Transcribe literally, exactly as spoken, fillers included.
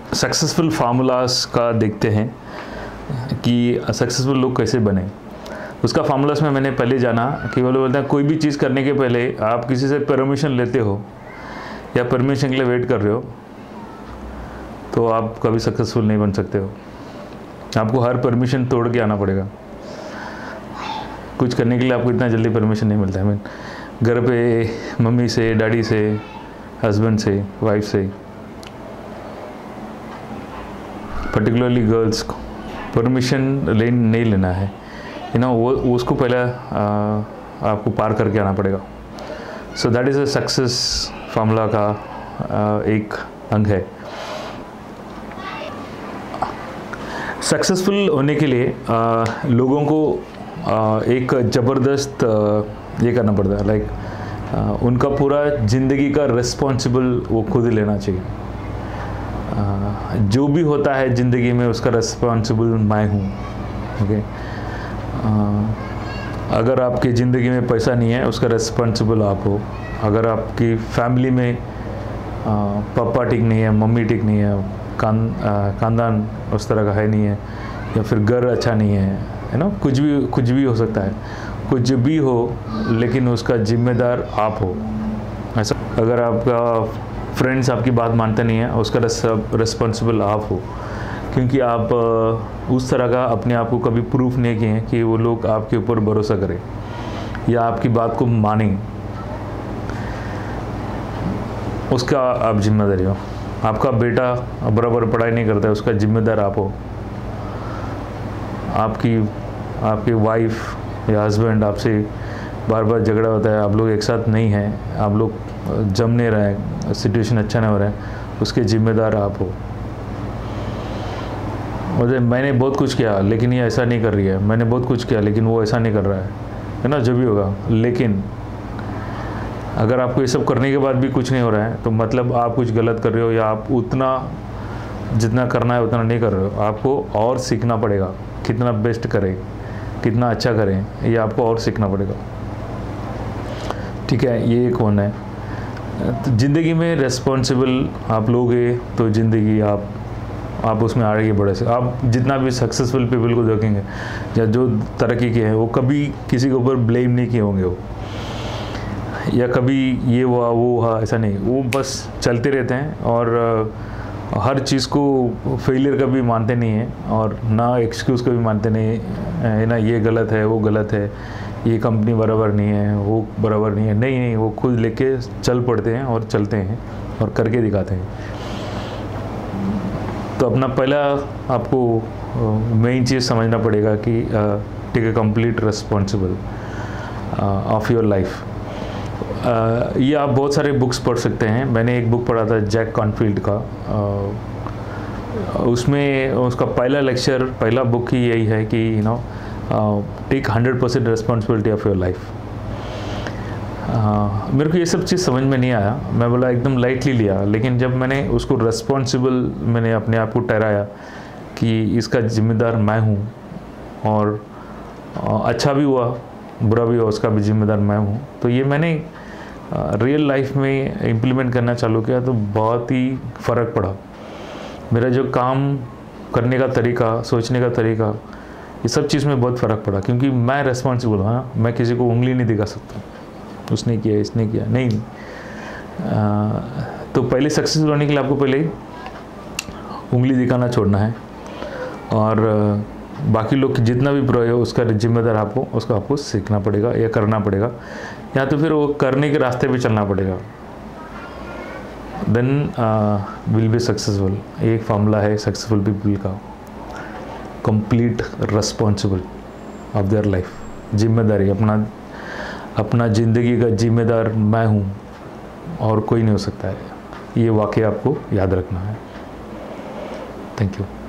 Successful formulas का देखते हैं कि सक्सेसफुल लोग कैसे बने। उसका फार्मूलास में मैंने पहले जाना कि वो लोग बोलते हैं कोई भी चीज़ करने के पहले आप किसी से परमिशन लेते हो या परमिशन के लिए वेट कर रहे हो तो आप कभी सक्सेसफुल नहीं बन सकते हो। आपको हर परमिशन तोड़ के आना पड़ेगा। कुछ करने के लिए आपको इतना जल्दी परमिशन नहीं मिलता है। मैं घर पे मम्मी से, डैडी से, हस्बैंड से, वाइफ से, पर्टिकुलरली गर्ल्स को परमिशन ले नहीं लेना है, यू नो, वो उसको पहले आपको पार करके आना पड़ेगा। So that is a success formula का आ, एक अंग है। सक्सेसफुल होने के लिए आ, लोगों को आ, एक ज़बरदस्त ये करना पड़ता है, लाइक उनका पूरा ज़िंदगी का रिस्पॉन्सिबल वो खुद ही लेना चाहिए। आ, जो भी होता है ज़िंदगी में उसका रिस्पॉन्सिबल मैं हूँ। ओके, अगर आपकी ज़िंदगी में पैसा नहीं है उसका रिस्पॉन्सिबल आप हो। अगर आपकी फैमिली में आ, पापा ठीक नहीं है, मम्मी ठीक नहीं है, खान खानदान उस तरह का है नहीं है, या फिर घर अच्छा नहीं है, है ना, कुछ भी कुछ भी हो सकता है, कुछ भी हो, लेकिन उसका जिम्मेदार आप हो। ऐसा अगर आपका फ्रेंड्स आपकी बात मानते नहीं है उसका रिस्पॉन्सिबल आप हो, क्योंकि आप उस तरह का अपने आप को कभी प्रूफ नहीं किए हैं कि वो लोग आपके ऊपर भरोसा करें या आपकी बात को मानें। उसका आप जिम्मेदारी हो। आपका बेटा बराबर पढ़ाई नहीं करता है उसका जिम्मेदार आप हो। आपकी आपकी वाइफ या हस्बैंड आपसे बार बार झगड़ा होता है, आप लोग एक साथ नहीं हैं, आप लोग जम नहीं रहे हैं, सिचुएशन अच्छा नहीं हो रहा है, उसके जिम्मेदार आप हो। मुझे मैंने बहुत कुछ किया लेकिन ये ऐसा नहीं कर रही है, मैंने बहुत कुछ किया लेकिन वो ऐसा नहीं कर रहा है, है ना, जो भी होगा। लेकिन अगर आपको ये सब करने के बाद भी कुछ नहीं हो रहा है तो मतलब आप कुछ गलत कर रहे हो, या आप उतना जितना करना है उतना नहीं कर रहे हो। आपको और सीखना पड़ेगा, कितना बेस्ट करें, कितना अच्छा करें, ये आपको और सीखना पड़ेगा। ठीक है, ये एक होना है। तो ज़िंदगी में रिस्पॉन्सिबल आप लोगे तो ज़िंदगी आप आप उसमें आगे बढ़े से। आप जितना भी सक्सेसफुल पीपल को देखेंगे या जो तरक्की किए हैं वो कभी किसी के ऊपर ब्लेम नहीं किए होंगे, वो या कभी ये हुआ वो हुआ, ऐसा नहीं। वो बस चलते रहते हैं और हर चीज़ को फेलियर का भी मानते नहीं हैं और ना एक्सक्यूज़ का भी मानते नहीं है ना, ये गलत है, वो गलत है, ये कंपनी बराबर नहीं है, वो बराबर नहीं है। नहीं नहीं, वो खुद लेके चल पड़ते हैं और चलते हैं और करके दिखाते हैं। तो अपना पहला आपको मेन चीज़ समझना पड़ेगा कि take a complete responsible of your life. ये आप बहुत सारे बुक्स पढ़ सकते हैं। मैंने एक बुक पढ़ा था जैक कॉनफील्ड का, uh, उसमें उसका पहला लेक्चर, पहला बुक ही यही है कि you know take hundred percent responsibility of your life. मेरे को ये सब चीज़ समझ में नहीं आया, मैं बोला एकदम लाइटली लिया, लेकिन जब मैंने उसको रिस्पॉन्सिबल मैंने अपने आप को ठहराया कि इसका जिम्मेदार मैं हूँ और uh, अच्छा भी हुआ बुरा भी हुआ उसका भी जिम्मेदार मैं हूँ, तो ये मैंने रियल लाइफ में इम्प्लीमेंट करना चालू किया तो बहुत ही फ़र्क पड़ा। मेरा जो काम करने का तरीका, सोचने का तरीका, ये सब चीज़ में बहुत फ़र्क पड़ा, क्योंकि मैं रिस्पॉन्सिबल हूँ। हाँ, मैं किसी को उंगली नहीं दिखा सकता, उसने किया, इसने किया, नहीं, नहीं। आ, तो पहले सक्सेसफुल होने के लिए आपको पहले उंगली दिखाना छोड़ना है और बाकी लोग जितना भी बुरा हो उसका जिम्मेदार आपको, उसका आपको सीखना पड़ेगा या करना पड़ेगा, या तो फिर वो करने के रास्ते पे चलना पड़ेगा। Then will be successful. एक फार्मूला है सक्सेसफुल पीपल का, complete responsible of their life. जिम्मेदारी, अपना अपना ज़िंदगी का जिम्मेदार मैं हूँ और कोई नहीं हो सकता है। ये वाकई आपको याद रखना है। Thank you.